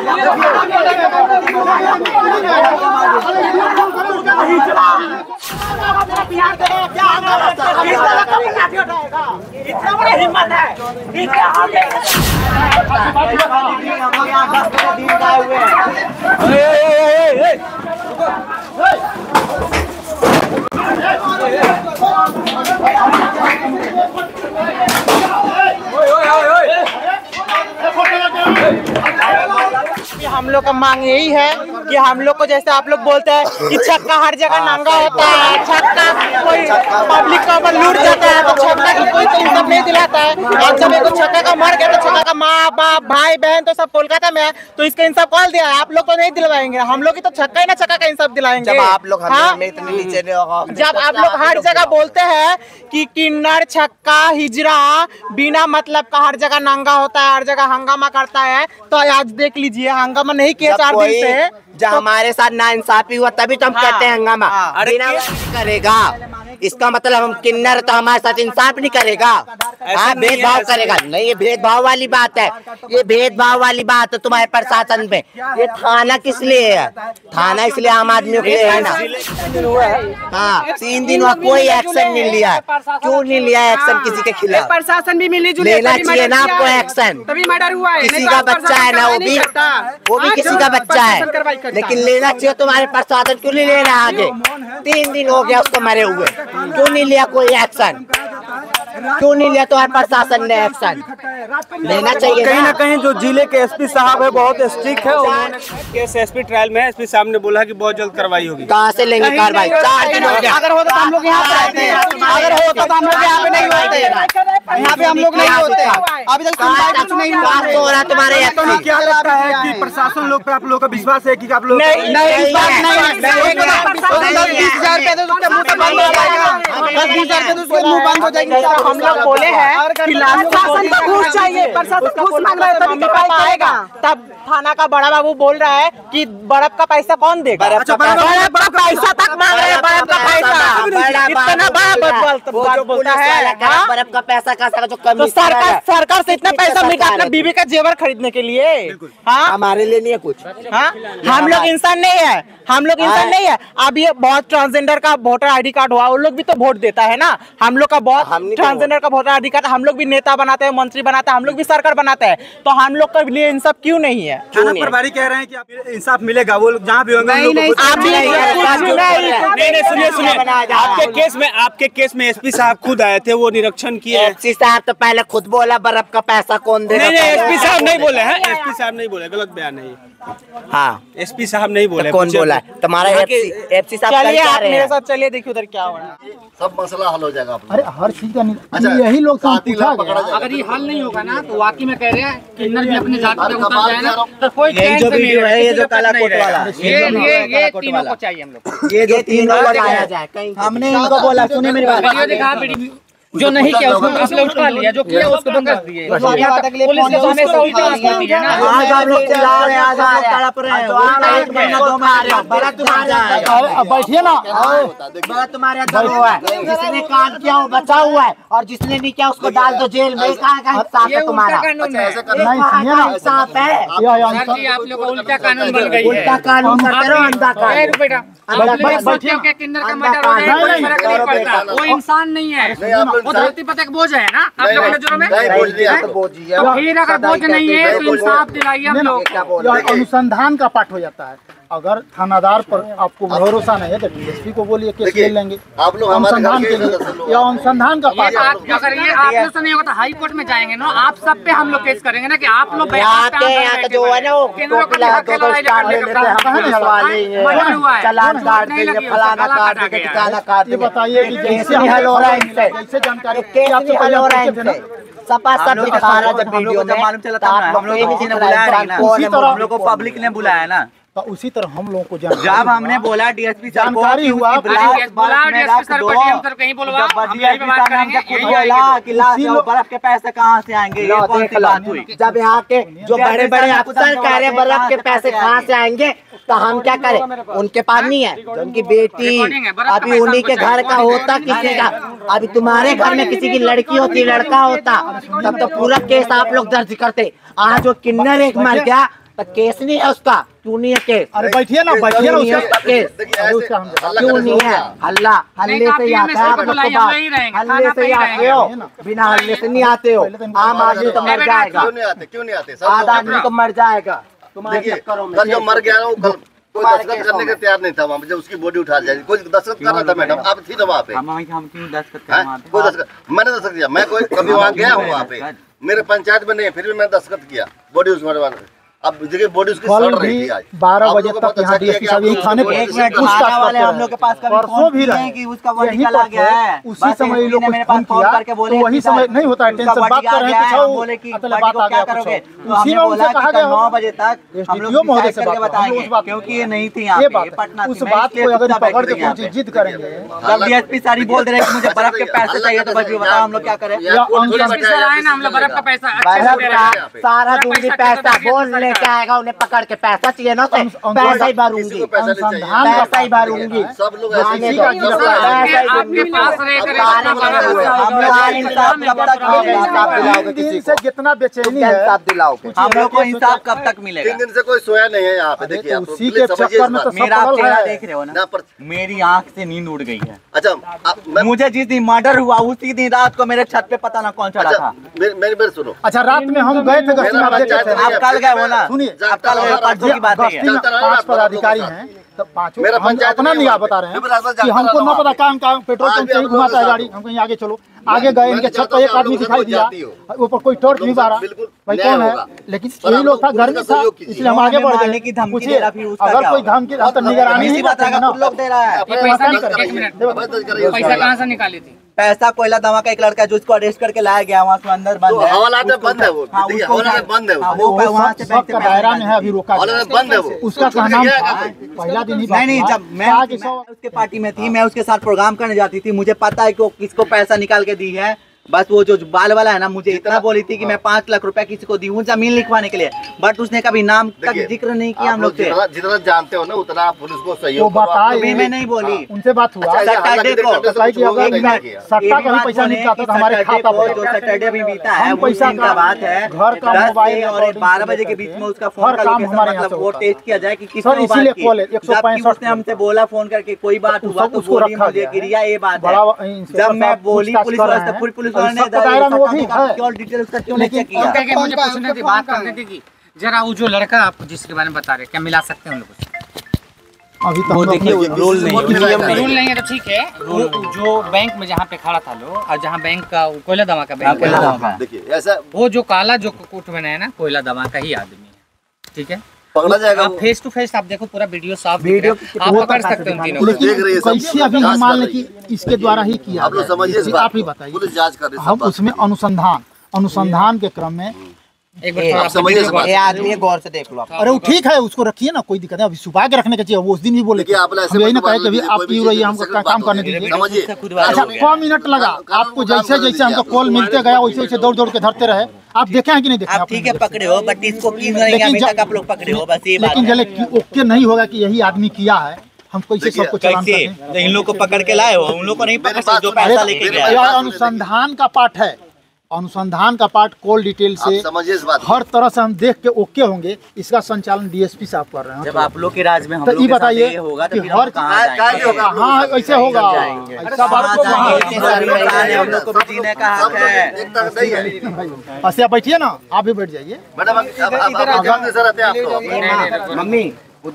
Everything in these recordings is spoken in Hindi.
इतना बड़ा हिम्मत है। हम लोग का मांग यही है कि हम लोग को जैसे आप लोग बोलते हैं कि छक्का हर जगह नंगा होता है, छक्का कोई पब्लिक का ऊपर लूट जाता है, तो छक्का की कोई तो इज्जत नहीं दिलाता है। और जब एक छक्का का मर गया तो छक्का का माँ बाप भाई बहन तो सब कोलकाता में है, तो इसका इंसाफ कौन दिया है? आप लोग तो नहीं दिलवाएंगे, हम लोग ही तो छक्का ही ना छक्का का इंसाफ दिलाएंगे। जब आप लोग जब आप लोग हर जगह बोलते हैं कि किन्नर छक्का हिजरा बिना मतलब का हर जगह नंगा होता है, हर जगह हंगामा करता है, तो आज देख लीजिए हंगामा नहीं किया 4 दिन से। जब हमारे साथ नाइंसाफी हुआ तभी तो हम कहते हैं हंगामा। बिना करेगा इसका मतलब हम किन्नर तो हमारे साथ इंसाफ नहीं करेगा, हाँ भेदभाव करेगा। नहीं, ये भेदभाव वाली बात है, ये भेदभाव वाली बात है तुम्हारे प्रशासन में। ये थाना किस लिए है? थाना इसलिए आम आदमियों के लिए है ना। हाँ 3 दिन हुआ कोई एक्शन नहीं लिया, क्यों नहीं लिया एक्शन किसी के खिलाफ? प्रशासन भी मिली जुली लेना चाहिए ना आपको एक्शन। तभी मर्डर हुआ है, किसी का बच्चा है ना, वो भी किसी का बच्चा है, लेकिन लेना चाहिए। तुम्हारे प्रशासन क्यों नहीं ले रहा आगे? 3 दिन हो गया उसको मरे हुए, क्यों नहीं लिया कोई एक्शन? क्यों नहीं लिया तुम्हारे प्रशासन ने एक्शन? लेना चाहिए। कहीं ना कहीं जो जिले के एसपी साहब है बहुत स्ट्रिक्ट है। उन्होंने केस एसपी ट्रायल में एसपी साहब ने बोला कि बहुत जल्द कार्रवाई होगी। कहाँ से लेंगे कार्रवाई? 4 दिन हो गया। अगर होता तो हम लोग यहाँ पे रहते हैं, अगर होता तो हम लोग यहाँ पे नहीं होते, यहाँ पे हम लोग नहीं होते। अभी तक कुछ नहीं हो रहा तुम्हारे। क्या लगता है कि प्रशासन लोग पे आप लोगों का विश्वास है कि आप लोग? नहीं, 20,000 रुपए तो उसके मुँह से बंद हो जाएगा, 20,000 रुपए तो उसके मुँह बंद हो जाएंगे। हम लोग बोले हैं कि प्रशासन को घूस चाहिए, प्रशासन घूस मांग रहा है तभी कार्रवाई आएगा। तब थाना का बड़ा बाबू बोल रहा है कि बर्फ का पैसा कौन देगा? बर्फ का पैसा तक मांग रहे हैं, बर्फ का पैसा इतना बड़ा बोलता है। बर्फ का पैसा का जो कमी, तो सरकार से इतना पैसा मिला अपने बीबी का जेवर खरीदने के लिए। हाँ हमारे लिए नहीं है कुछ। हाँ हम लोग इंसान नहीं है, हम लोग इंसान नहीं है। अब ये बहुत ट्रांसजेंडर का वोटर ID कार्ड हुआ, वो लोग भी तो वोट देता है ना। हम लोग का बहुत ट्रांसजेंडर का वोटर ID कार्ड, हम लोग भी नेता बनाते हैं, मंत्री बनाते हैं, हम लोग भी सरकार बनाते हैं, तो हम लोग के लिए इंसाफ क्यों नहीं है? थाना प्रभारी कह रहे हैं कि आप इंसाफ मिलेगा, वो लोग जहाँ भी होंगे। सुनिए, आपके केस में एसपी साहब खुद आए थे, वो निरीक्षण किए। एसपी साहब तो पहले खुद बोला बर्फ का पैसा कौन देगा? नहीं, एसपी साहब नहीं बोले हैं, एसपी साहब नहीं बोले, गलत बयान है। हाँ एसपी साहब नहीं बोले। कौन बोला है? तुम्हारा एफसी साहब। चलिए आप मेरे साथ चलिए, देखिए उधर क्या हो रहा है। सब मसला हल हो जाएगा। अरे हर चीज का अच्छा, यही लोग अगर ये हल नहीं होगा ना तो वाकई में कह रहे हैं किन्नर भी अपने जाति पे उतर जाए ना, तो कोई जो वीडियो है, ये जो काला कोट वाला, ये तीनों को चाहिए हम लोग। ये जो तीनों लगाया जाए। हमने इनको बोला, सुनिए मेरी बात, वीडियो दिखा, जो नहीं किया उसको आपने उठा लिया, जो किया उसको बंद कर दिए। पुलिस ने हमेशा उल्टा करती है ना। आज आप लोग चिल्ला रहे हैं, आज आप लोग तड़प रहे हैं, 1 महीना 2 महीना बड़ा तुम्हारा है। बैठिए ना, बड़ा तुम्हारे अंदर हुआ है। जिसने काम किया वो बचा हुआ है, और जिसने नहीं किया उसको डाल दो जेल में। कहाँ का इंसाफ है तुम्हारा? इंसाफ है? आप लोग का उल्टा कानून बन गई है। उल्टा कानून करते रहो, अंधा कानून। बेटा किन्नर का मर्डर हो जाए, फर्क नहीं पड़ता, वो इंसान नहीं है, वो धरती पर एक बोझ है ना आप लोगों के नजरों में। तो फिर अगर बोझ नहीं है तो इंसाफ दिलाइए हम लोग। अनुसंधान का पाठ हो जाता है। अगर थानादार पर आपको भरोसा नहीं है तो DSP को बोलिए, केस ले लेंगे आप लोग अनुसंधान के लिए, या अनुसंधान का पाठ। अगर ये आप लोग से नहीं होगा तो हाई कोर्ट में जाएंगे ना, आप सब पे हम लोग केस करेंगे ना कि आप लोग यहाँ जो है ना वो चलान काट देंगे, फलाना काट देंगे, ठिकाना काट देंगे। बताइए कि जैसे हल हो रहा है इनसे, जैसे जानकारी हल हो रहा है इनसे। सपा सब दिखा रहा जब वीडियो में मालूम चला था, हम लोग किसी ने बुलाया नहीं ना, हम लोग को पब्लिक ने बुलाया ना। तो उसी तरह हम लोगों को जब हमने बोला DSP जानकारी हुआ, बर्फ के पैसे कहाँ से आएंगे, जब यहाँ के जो बड़े बड़े अफसर कह रहे बर्फ के पैसे कहाँ से आएंगे, तो हम क्या करें? उनके पास नहीं है, उनकी बेटी अभी उन्हीं के घर का होता, किसी का अभी तुम्हारे घर में किसी की लड़की होती, लड़का होता, तब तो पूरा केस आप लोग दर्ज करते। आज जो किन्नर एक मर गया तो केस नहीं है उसका, क्यों नहीं है केस? अरे बैठिए ना उसका केस क्यों नहीं है? हल्ला हल्ले से ही आता है आप लोग को बात, हल्ले से ही आते हो, बिना हल्ले से नहीं आते हो। आम आदमी तो मर जाएगा, क्यों नहीं आते? आधा आदमी तो मर जाएगा तुम्हारे चक्करों में। कल जो मर गया वो कल कोई दस्तखत करने के तैयार नहीं था वहाँ पे, जब उसकी बॉडी उठा जाएगी। कोई दस्तखत कर रहा था मैडम, आप थी ना वहाँ पे? हम क्यों दस्तखत कोई दस्तखत मैंने दस्तखत किया, मैं कोई कभी वहाँ गया हूँ वहाँ पे, मेरे पंचायत में नहीं है, फिर भी मैंने दस्तखत किया बॉडी उसमें। अब देखिए बॉडी उसकी सड़ रही थी आज 12 बजे तक यहाँ डीएसपी साहब यही थाने पे थाना वाले हम लोग के पास कभी परसों भी रहे कि उसका बॉडी निकला गया है। उसी समय ये लोग मेरे पास फोन करके बोले वही समय नहीं होता है, टेंशन बात कर रहे हैं, बोले कि अतले बात आ गया करोगे, कुछ तो हमने बोला कि 9 बजे तक हम लोग महोदय से करके बताएंगे, क्योंकि ये नहीं थी यहाँ पे पटना, उस बात को अगर पकड़ के कुछ जिद करेंगे। जब डीएसपी सारी बोल दे रहे कि मुझे बर्फ के पैसे चाहिए, तो बस बताओ हम लोग क्या करें? हम लोग बर्फ का पैसा अच्छा से दे रहे हैं। सारा दूंगी पैसा बोल लेके आएगा, उन्हें पकड़ के पैसा चाहिए ना, पैसा ही भरूंगी, पैसा ही भरूंगी। सब लोग आपके पास जितना बेचैनी है इंसाफ दिलाओगे? हम लोग को इंसाफ कब तक मिलेगा? 3 दिन से कोई सोया नहीं है यहाँ पे। देखिए आप उसी के चक्कर में तो मेरा आप चेहरा देख रहे हो ना ना, पर मेरी आंख से नींद उड़ गई है। अच्छा मुझे जिस दिन मर्डर हुआ उसी दिन रात को मेरे छत पे पता ना कौन चढ़ा था। मेरी सुनो। अच्छा रात में हम गए थे गश्ती में, आप कल गए हो ना? सुनिए आप कल गए, परसों की बात है। गश्ती में 5 पदाधिकारी हैं, तो पांचों मेरा हम पंचायत अपना नहीं बता रहे हैं कि हमको न पता काम पेट्रोल पंप से ही घुमाता है गाड़ी, हम कहीं आगे चलो। आगे गए, इनके छत पर एक आदमी दिखाई दिया, ऊपर कोई टॉर्च नहीं बारा, भाई कौन है? लेकिन यही लोग था, घर में था, इसलिए हम आगे बढ़ गए। पूछिए अगर कोई धमकी तो निगरानी नहीं रखेंगे ना। लोग दे रहा है पैसा कहाँ से निकाली थी? पैसा कोयला दवा का एक लड़का जो उसको अरेस्ट करके लाया गया, वहाँ से अंदर बंद है, हवालात में बंद है वो, हवालात में बंद है वो वहाँ से बैंक का दायरा में है, अभी रोका हवालात में बंद है वो। उसका क्या नाम था? पहला दिन ही नहीं जब मैं उसके पार्टी में थी, मैं उसके साथ प्रोग्राम करने जाती थी, मुझे पता है कि किसको पैसा निकाल के दी है। बस वो जो बाल वाला है ना, मुझे इतना बोली थी कि मैं 5 लाख रुपए किसी को दी हूँ जमीन लिखवाने के लिए, बट उसने कभी नाम तक जिक्र नहीं किया हम लोग से। जितना जानते हो ना उतना आप पुलिस को सहयोग तो बताइए, मैं नहीं बोली, उनसे बात हुआ सैटरडे को सट्टा का भी पैसा नहीं आता था हमारे खाता पर, जो सैटरडे भी बीता है हम वो पैसा दिन का बात है। घर का 10 मोबाइल और 12 बजे के बीच में उसका फोन हर का काम लोकेशन, हमारे यहाँ मतलब से वो होता टेस्ट किया जाए कि किसने सर, बात इसीलिए की। कॉल है, जबकि 165 उसने हमसे बोला फोन करके कोई बात हुआ तो उसको बोली रखा मुझे गया। कि रिया ये बात बड़ा है। जब मैं बोली पुलिस वाले से, पूरी पुलिस वाले ने डिटेल उसका क्यों नहीं चेक किया? मुझे पूछने थी, बात करनी थी कि जरा वो जो लड़का आपको जिसके बारे में बता रहे, क्या मिला सकते हैं उन लोगों से? अभी तो वो देखिए रोल नहीं रूल नहीं है तो ठीक है। जो बैंक में जहाँ पे खड़ा था लोग, और जहाँ बैंक का कोयला दवा का बैंक है, देखिए ऐसा वो जो काला जो कोट में है ना, कोयला दवा का ही आदमी है, ठीक है? पकड़ा जाएगा आप फेस टू फेस आप देखो, पूरा वीडियो साफ वीडियो आप पकड़ सकते हैं तीनों को। देख रही है सब। कैसे अभी हम मान लें कि इसके द्वारा ही किया, आप लोग समझिए इस बात आप ही को। बताइए। पुलिस जांच कर रही है हम सब बात। उसमें अनुसंधान के क्रम में एक बार आप समझिए इस बात ये आदमी गौर से देख लो आप। अरे वो ठीक है, उसको रखिए ना, कोई दिक्कत है, अभी सुबह के रखने का चाहिए। वो उस दिन भी बोले देखिए, आप ऐसे हम यही ना मत कहे कि अभी मान आप लीजिए, क्यों कोई रही है, हमको भी काम करने बात दीजिए। समझिए अच्छा 100 मिनट लगा आपको, जैसे जैसे हमको कॉल मिलते गया वैसे वैसे दौड़ दौड़ के धरते रहे। आप देखे हैं कि नहीं देखे? आप ठीक है पकड़े हो, बट इसको किस अभी तक आप लोग पकड़े हो, बस ये बात लेकिन है। जले ओके नहीं होगा कि यही आदमी किया है, हम कैसे सबको चालान कैसे करें? तो इन लोग को पकड़ के लाए हो, उन लोग को नहीं पकड़ सकते जो पैसा लेके गया यह है। अनुसंधान का पार्ट है, अनुसंधान का पार्ट कॉल डिटेल से आप समझिए इस बात को। हर तरह से हम देख के ओके होंगे, इसका संचालन डीएसपी साहब कर रहे हैं। जब आप लोग के राज में हम तो लोग ये के साथ बताइए ये होगा तो कि फिर हर हम कहाँ जाएंगे? हाँ ऐसे होगा, ऐसा बात को कहाँ जाएंगे? इतने सारे मकान है, हम लोग को भी जीने का हक है। एक तरफ नहीं है ऐसे आप बैठिए ना, आप भी बैठ जाइए। मैडम आप जानते सर रहते हैं आप तो मम्मी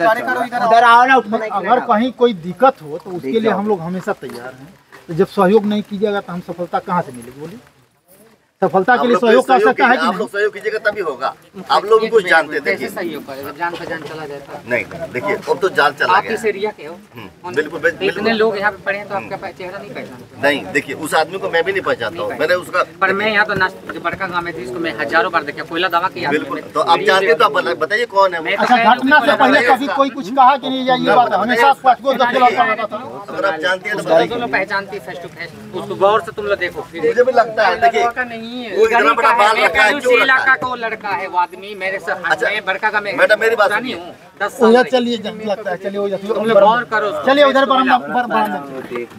उधर आओ ना। अगर कहीं कोई दिक्कत हो तो उसके लिए हम लोग हमेशा तैयार हैं। तो जब सहयोग नहीं कीजिएगा तो हम सफलता कहाँ से मिलेगी? बोलिए, सफलता के लिए सहयोग कर सकता है कि आप लोग सहयोग कीजिएगा तभी होगा। आप लोग भी कुछ जानते हैं, देखिए सहयोग करेगा, जान पहचान चला जाता है। नहीं देखिए अब तो जान चला आप गया इस एरिया के हो, बिल्कुल इतने बिल्कुल लोग यहाँ पे पड़े हैं तो आपका चेहरा नहीं पहचानते। नहीं। देखिए उस आदमी को मैं भी नहीं पहचानता हूँ, मैंने उसका पर मैं यहाँ तो जो बड़का गाँव में थी, इसको मैं हजारों बार देखा, कोयला दवा की बिल्कुल। तो आप जानते हैं तो आप बताइए कौन है वो? अच्छा घटना से पहले कभी कोई कुछ कहा कि नहीं? ये बात है, हमेशा 5 को 10 बार करता था। अगर आप जानती हैं तो बताइए। तुम लोग पहचानती फेस टू फेस, उसको गौर से तुम लोग देखो। फिर मुझे भी लगता है देखिए नहीं है, वो इतना बड़ा बाल रखा है, क्यों रखा इलाका है? का वो लड़का है, वो आदमी मेरे से अच्छा, मैं बड़का का मैं मैडम मेरी बात पुरानी सुनिए। हूँ, 10 साल उधर रही। चलिए, लगता है चलिए तुम लोग गौर करो। चलिए उधर पर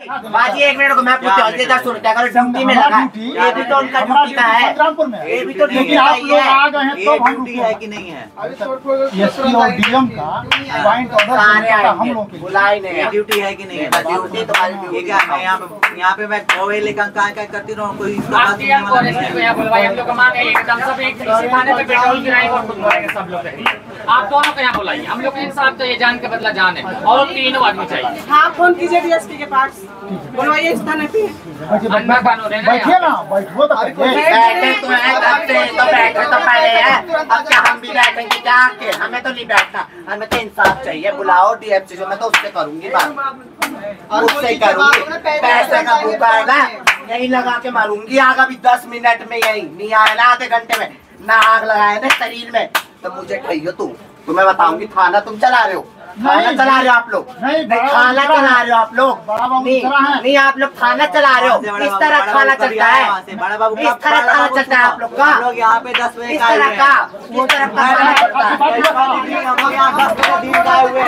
बाजी 1 मिनट को मैं पूछता हूँ, 10 रुपया अगर ड्यूटी में लगा, ये भी तो उनका ड्यूटी का है, ये भी तो ड्यूटी का ही है, आ गए हैं तो हम ड्यूटी है कि नहीं है? एसपी और डीएम का पॉइंट ऑर्डर हम लोग के बुलाई नहीं ये है। ड्यूटी है कि नहीं है? ड्यूटी तुम्हारी ये ड्यूटी क्या है? यहाँ पे मैं मोबाइल लेकर क्या करती रहूँ, कोई इसका बात आप सुनने वाला और नहीं एसपी को है। यहाँ बुलवाइए, हम लोग का मांग है एकदम सब एक इसी थाने पे पेट्रोल गिराएंगे और बुलवाएंगे सब लोग के। आप दोनों को यहाँ बुलाइए, हम लोग के इंसाफ तो ये जान के बदला जान है, और तीनों आदमी चाहिए। हाँ फोन कीजिए डीएसपी के पास, बुलवाइए इस थाने पे। अंदर कानून है ना बैठिए यहाँ। ना, बैठो तो बैठे तो हैं, तब से तो बैठे तो पहले हैं, अब क्या हम भी बैठेंगे जाके? हमें तो नहीं बैठना, हमें तो इंसाफ चाहिए। बुलाओ डीएफसी से, मैं तो उससे करूंगी बात, उससे ही करूंगी। पैसे का भूखा है ना, यही लगा के मारूंगी आग अभी 10 मिनट में, यही नहीं आया ना आधे घंटे में, ना आग लगाया ना शरीर में, तो मुझे कहियो तुम्हें बताऊंगी। थाना तुम चला रहे हो, खाना चला रहे हो आप लोग, नहीं, खाना चला रहे हो आप लोग, बड़ा बाबू नहीं इस तरह है। नहीं, आप लोग खाना चला रहे हो, इस तरह खाना चलता है, बड़ा बाबू इस तरह खाना चलता है आप लोग का, हम लोग यहाँ पे 10 बजे इस का आए तरह हुए का, हैं। इस तरह का खाना चलता है। हम लोग यहाँ 10 बजे दिन का आए हुए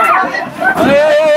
हैं।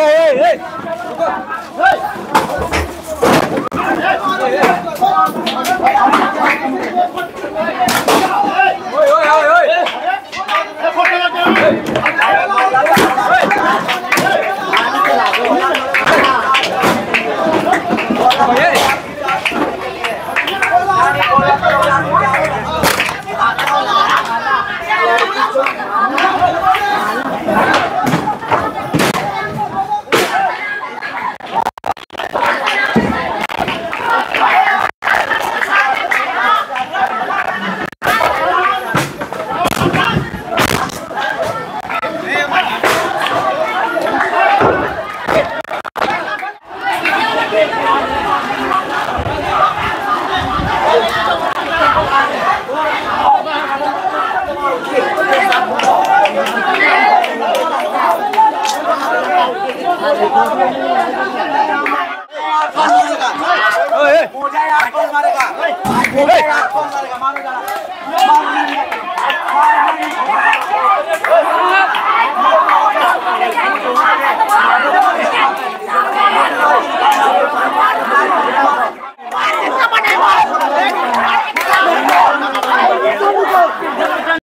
मारेगा